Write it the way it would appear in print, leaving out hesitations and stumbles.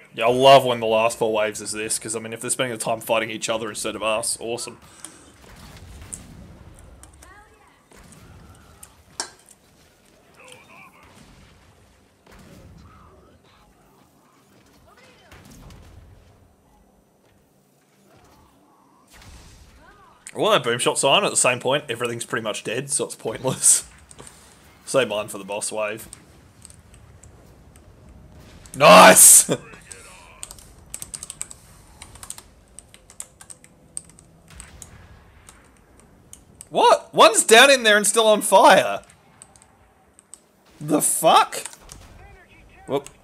Yeah, I love when the last 4 waves is this, because I mean, if they're spending the time fighting each other instead of us, awesome. Well, that boom shot sign at the same point, everything's pretty much dead, so it's pointless. Save mine for the boss wave. Nice! What? One's down in there and still on fire. The fuck? Whoop.